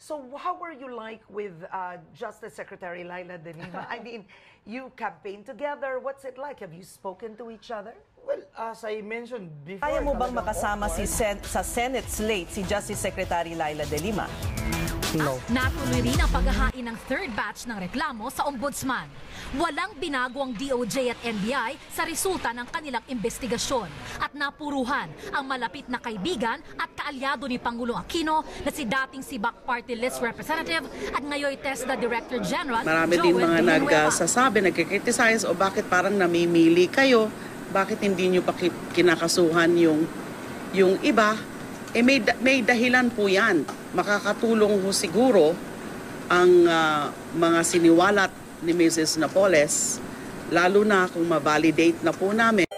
So how were you like with Justice Secretary Laila De Lima? I mean, you campaigned together. What's it like? Have you spoken to each other? Well, as I mentioned before... Kaya mo bang makasama sa Senate slate si Justice Secretary Laila De Lima? No. Natuloy rin ang paghahain ng third batch ng reklamo sa ombudsman. Walang binago ang DOJ at NBI sa resulta ng kanilang investigasyon at napuruhan ang malapit na kaibigan at kaalyado ni Pangulong Aquino na si dating Sibak Party List Representative at ngayon TESDA Director General Marami Joel din mga Villanueva. nagsasabi, nagkikriticize o bakit parang namimili kayo, bakit hindi nyo pa kinakasuhan yung iba. May dahilan po yan. Makakatulong ho siguro ang mga siniwalat ni Mrs. Napoles, lalo na kung ma-validate na po namin.